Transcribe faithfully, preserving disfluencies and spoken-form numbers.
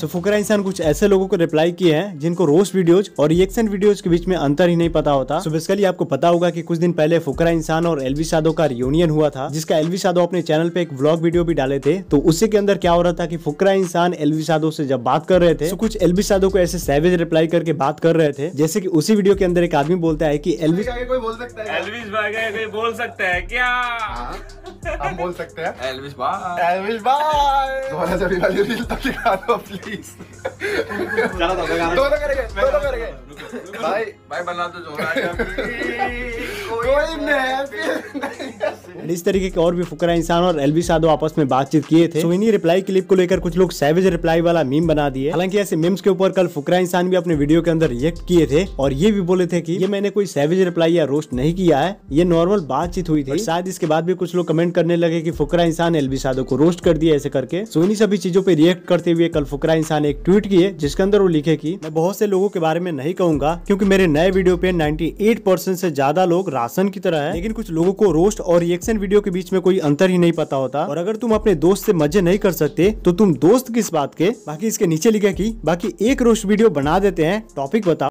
तो फुकरा इंसान कुछ ऐसे लोगों को रिप्लाई किए हैं जिनको रोस्ट वीडियोज और रिएक्शन वीडियोज के बीच में अंतर ही नहीं पता होता। सो बेसिकली आपको पता होगा कि कुछ दिन पहले फुकरा इंसान और एलविश यादव का रियूनियन हुआ था, जिसका एलविश यादव अपने चैनल पे एक व्लॉग वीडियो भी डाले थे। तो उसी के अंदर क्या हो रहा था कि फुकरा इंसान एलविश यादव से जब बात कर रहे थे तो कुछ एलविश यादव को ऐसे सैवेज रिप्लाई करके बात कर रहे थे, जैसे कि उसी वीडियो के अंदर एक आदमी बोलता है कि एलविश कोई बोल सकता है, एलविश भाई का कोई बोल सकता है क्या? हम बोल सकते हैं एलविश भाई, एलविश भाई दोनों जब वाली रील तो दिखा दो प्लीज। चलो तो दोनों करेंगे, दोनों करेंगे भाई भाई बना तो जो रहा है कोई नहीं। इस तरीके के और भी फुकरा इंसान और एलविश यादव आपस में बातचीत किए थे। सो इन्हीं रिप्लाई क्लिप को लेकर कुछ लोग सैवेज रिप्लाई वाला मीम बना दिए। हालांकि ऐसे मीम्स के ऊपर कल फुकरा इंसान भी अपने वीडियो के अंदर रिएक्ट किए थे और ये भी बोले थे कि ये मैंने कोई सैवेज रिप्लाई या रोस्ट नहीं किया है, ये नॉर्मल बातचीत हुई थी। शायद इसके बाद भी कुछ लोग कमेंट करने लगे कि फुकरा इंसान एलविश यादव को रोस्ट कर दिया ऐसे करके। सो इन्हीं सभी चीजों पे रिएक्ट करते हुए कल फुकरा इंसान एक ट्वीट किए, जिसके अंदर वो लिखे कि मैं बहुत से लोगों के बारे में नहीं कहूंगा क्योंकि मेरे नए वीडियो पे अट्ठानवे परसेंट से ज्यादा लोग राशन की तरह है, लेकिन कुछ लोगों को रोस्ट और रिएक्शन वीडियो के बीच में कोई अंतर ही नहीं पता होता। और अगर तुम अपने दोस्त से मजे नहीं कर सकते तो तुम दोस्त किस बात के। बाकी इसके नीचे लिखा कि बाकी एक रोस्ट वीडियो बना देते हैं, टॉपिक बताओ।